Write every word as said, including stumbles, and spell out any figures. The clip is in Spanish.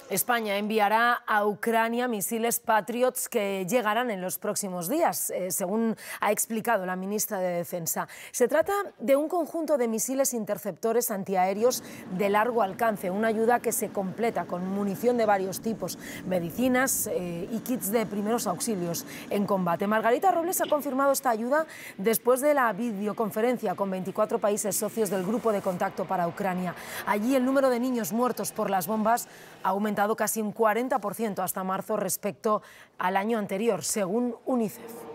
España enviará a Ucrania misiles Patriots que llegarán en los próximos días, eh, según ha explicado la ministra de Defensa. Se trata de un conjunto de misiles interceptores antiaéreos de largo alcance, una ayuda que se completa con munición de varios tipos, medicinas eh, y kits de primeros auxilios en combate. Margarita Robles ha confirmado esta ayuda después de la videoconferencia con veinticuatro países socios del Grupo de Contacto para Ucrania. Allí el número de niños muertos por las bombas ha aumentado casi un cuarenta por ciento hasta marzo respecto al año anterior, según UNICEF.